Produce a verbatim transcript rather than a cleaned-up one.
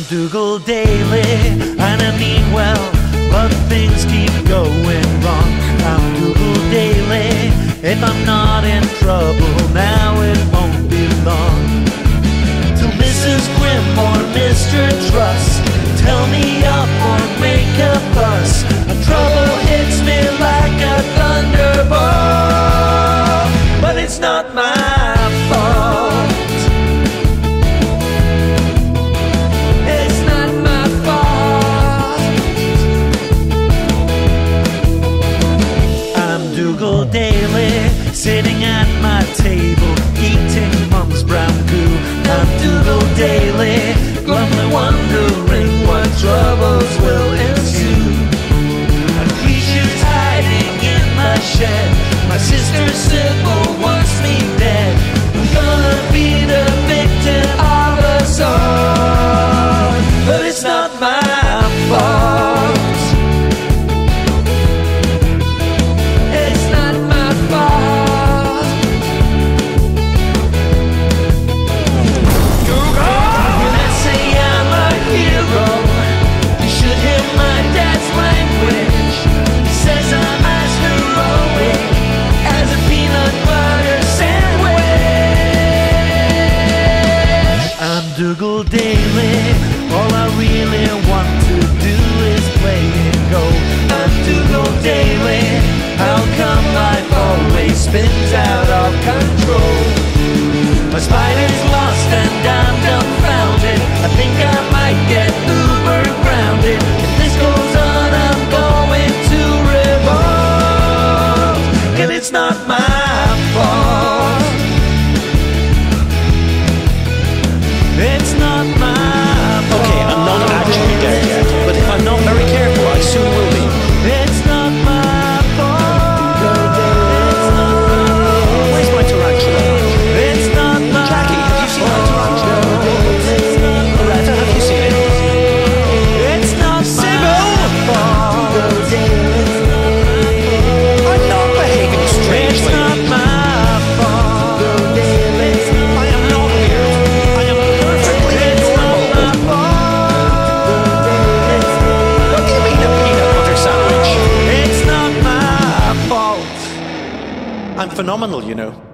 Dougal Daley, and I mean well, but things keep going wrong. I'm Dougal Daley, if I'm not in trouble, now it won't be long till Missus Grimm or Mister Truss tell me up or make a fuss, and trouble hits me like a thunderbolt. But it's not my fault. Dougal Daley, sitting at my table, eating mum's brown goo. I'm Dougal Daley, glumly wondering what troubles will ensue. A creature's hiding in my shed, my sister Sybil wants me dead. I'm gonna be the victim of assault, but it's not my fault. Dougal Daley, all I really want to do is play and go. I'm Dougal Daley, how come life always spins out of control? My spider's lost and I'm dumbfounded, I think I might get uber grounded. If this goes on, I'm going to revolt, and it's not my fault. It's not my fault. Okay, I'm not actually dead yet, but if I'm not very careful, I soon will be. It's not my fault. It's not my fault. Where's my tarantula? It's not my Jackie, have you seen my tarantula? It's not my Loretta, have you seen it? It's not Sybil! my fault. I'm not behaving strangely. It's not my fault. I am not weird. I am perfectly normal. What do you mean a peanut butter sandwich? It's not my fault. I'm phenomenal, you know.